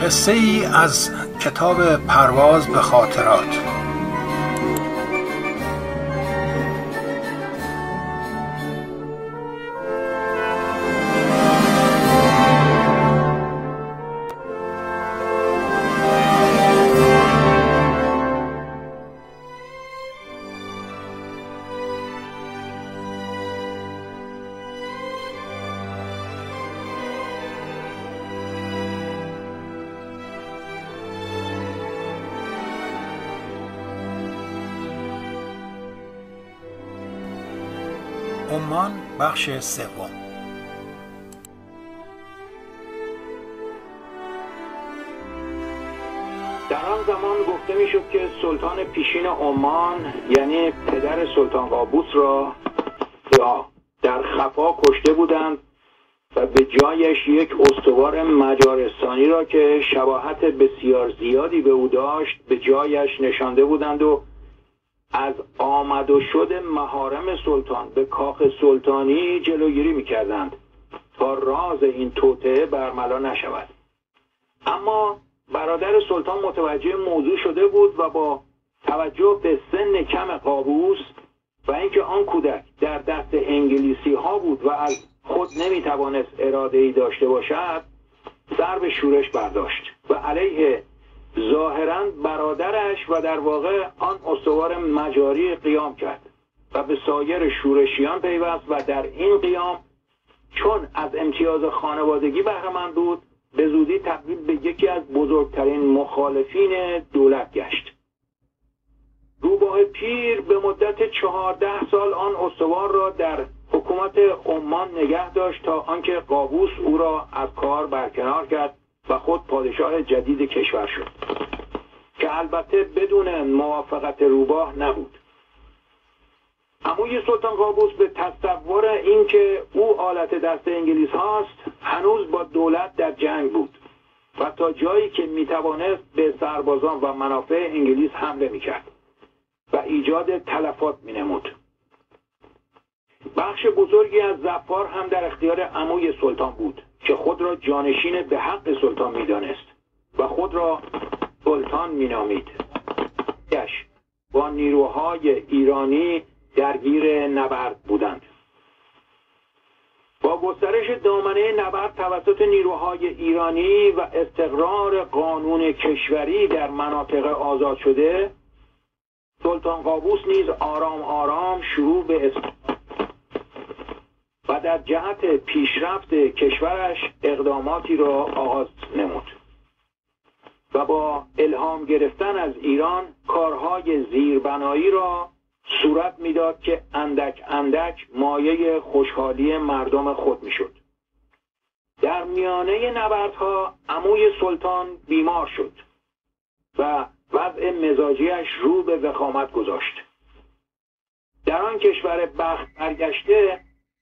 قصه ای از کتاب پرواز به خاطرات. عمان بخش سوم. در آن زمان گفته میشد که سلطان پیشین عمان یعنی پدر سلطان قابوس را در خفا کشته بودند و به جایش یک استوار مجارستانی را که شباهت بسیار زیادی به او داشت به جایش نشانده بودند و از آمد و شد محارم سلطان به کاخ سلطانی جلوگیری می‌کردند تا راز این توطئه برملا نشود. اما برادر سلطان متوجه موضوع شده بود و با توجه به سن کم قابوس و اینکه آن کودک در دست انگلیسی ها بود و از خود نمیتوانست اراده‌ای داشته باشد سر به شورش برداشت و علیه ظاهراً برادرش و در واقع آن استوار مجاری قیام کرد و به سایر شورشیان پیوست و در این قیام چون از امتیاز خانوادگی بهره‌مند بود به زودی تبدیل به یکی از بزرگترین مخالفین دولت گشت. روباه پیر به مدت 14 سال آن استوار را در حکومت عمان نگه داشت تا آنکه قابوس او را از کار برکنار کرد و خود پادشاه جدید کشور شد که البته بدون موافقت روباه نبود. عموی سلطان قابوس به تصور اینکه او آلت دست انگلیس هاست هنوز با دولت در جنگ بود و تا جایی که میتوانست به سربازان و منافع انگلیس حمله میکرد و ایجاد تلفات مینمود. بخش بزرگی از ظفار هم در اختیار عموی سلطان بود که خود را جانشین به حق سلطان میدانست و خود را سلطان مینامید. با نیروهای ایرانی درگیر نبرد بودند. با گسترش دامنه نبرد توسط نیروهای ایرانی و استقرار قانون کشوری در مناطق آزاد شده سلطان قابوس نیز آرام آرام شروع به و در جهت پیشرفت کشورش اقداماتی را آغاز نمود و با الهام گرفتن از ایران کارهای زیربنایی را صورت میداد که اندک اندک مایه خوشحالی مردم خود میشد. در میانه نبردها عموی سلطان بیمار شد و وضع مزاجیش رو به وخامت گذاشت. در آن کشور بخت برگشته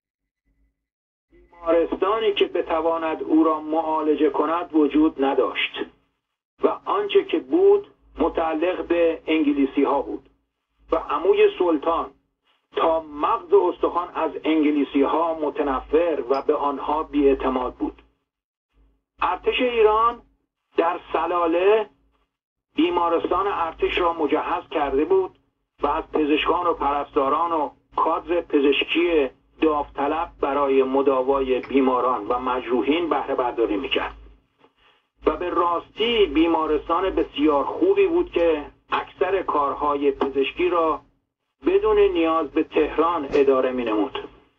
بیمارستانی که بتواند او را معالجه کند وجود نداشت و آنچه که بود متعلق به انگلیسی ها بود و عموی سلطان تا مغز استخوان از انگلیسی ها متنفر و به آنها بی‌اعتماد بود. ارتش ایران در سلاله بیمارستان ارتش را مجهز کرده بود و از پزشکان و پرستاران و کادر پزشکی داوطلب برای مداوای بیماران و مجروحین بهره برداری میکرد و به راستی بیمارستان بسیار خوبی بود که اکثر کارهای پزشکی را بدون نیاز به تهران اداره می نمود.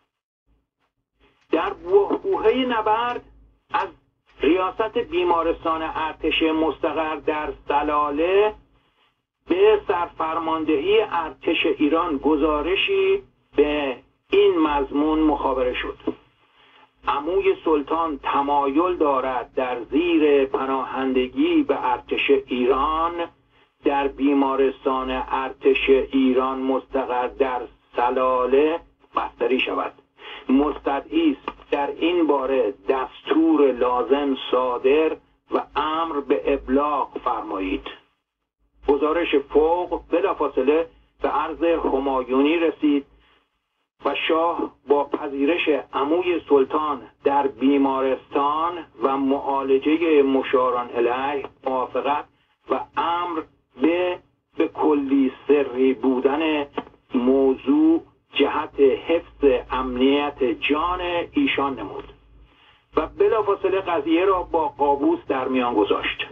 در بوهه نبرد از ریاست بیمارستان ارتش مستقر در سلاله به سرفرماندهی ارتش ایران گزارشی به این مضمون مخابره شد: عموی سلطان تمایل دارد در زیر پناهندگی به ارتش ایران در بیمارستان ارتش ایران مستقر در سلاله بستری شود. مستدعی است در این باره دستور لازم صادر و امر به ابلاغ فرمایید. گزارش فوق بلافاصله به عرض همایونی رسید و شاه با پذیرش عموی سلطان در بیمارستان و معالجه مشاران الیه موافقت و امر به کلی سری بودن موضوع جهت حفظ امنیت جان ایشان نمود و بلافاصله قضیه را با قابوس در میان گذاشت.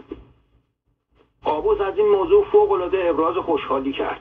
قابوس از این موضوع فوق‌العاده ابراز خوشحالی کرد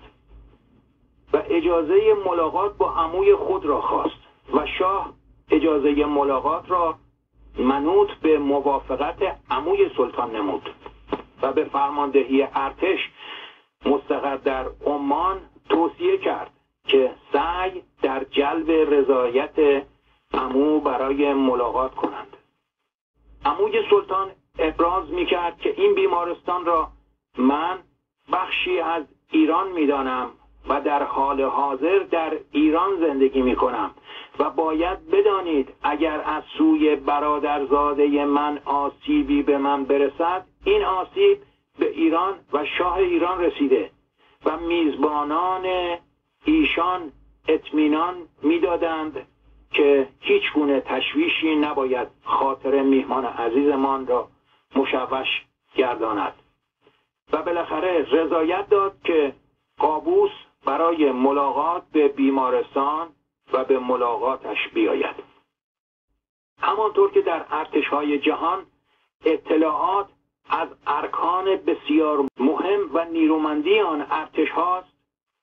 و اجازه ملاقات با عموی خود را خواست و شاه اجازه ملاقات را منوط به موافقت عموی سلطان نمود و به فرماندهی ارتش مستقر در عمان توصیه کرد که سعی در جلب رضایت عمو برای ملاقات کنند. عموی سلطان ابراز می‌کرد که این بیمارستان را من بخشی از ایران می‌دانم و در حال حاضر در ایران زندگی می‌کنم و باید بدانید اگر از سوی برادرزاده من آسیبی به من برسد این آسیب به ایران و شاه ایران رسیده و میزبانان ایشان اطمینان می‌دادند که هیچ گونه تشویشی نباید خاطر میهمان عزیزمان را مشوش گرداند و بالاخره رضایت داد که قابوس برای ملاقات به بیمارستان و به ملاقاتش بیاید. همانطور که در ارتش‌های جهان اطلاعات از ارکان بسیار مهم و نیرومندی آن ارتش هاست،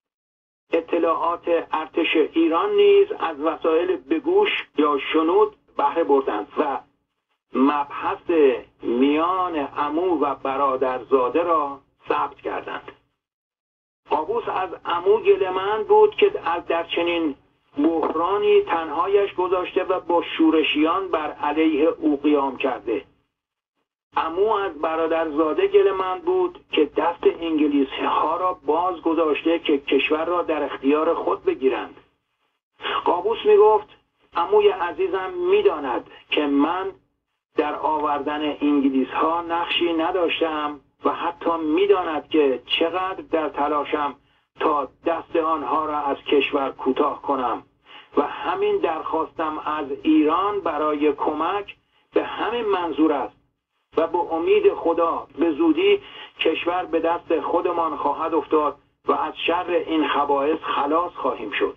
اطلاعات ارتش ایران نیز از وسایل بگوش یا شنود بهره بردند و مبحث میان عمو و برادرزاده را ثبت کردند. قابوس از عمو گله‌مند بود که در چنین بحرانی تنهایش گذاشته و با شورشیان بر علیه او قیام کرده. عمو از برادرزاده گله‌مند بود که دست انگلیسی ها را باز گذاشته که کشور را در اختیار خود بگیرند. قابوس می گفت عموی عزیزم می داند که من در آوردن انگلیس ها نقشی نداشتم و حتی می داند که چقدر در تلاشم تا دست آنها را از کشور کوتاه کنم و همین درخواستم از ایران برای کمک به همین منظور است و به امید خدا به زودی کشور به دست خودمان خواهد افتاد و از شر این خبائث خلاص خواهیم شد.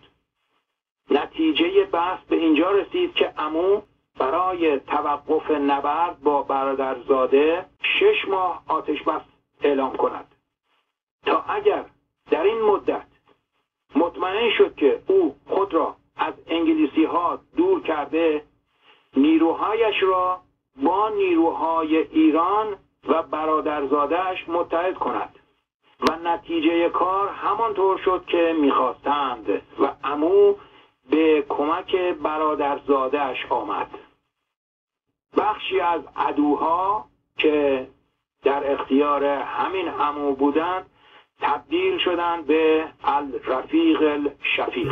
نتیجه بحث به اینجا رسید که عمو برای توقف نبرد با برادرزاده 6 ماه آتش بس اعلام کند تا اگر در این مدت مطمئن شد که او خود را از انگلیسی ها دور کرده، نیروهایش را با نیروهای ایران و برادرزادهش متحد کند و نتیجه کار همانطور شد که می‌خواستند و عمو به کمک برادرزادهش آمد. بخشی از عدوها که در اختیار همین عمو بودند تبدیل شدند به الرفیق الشفیق.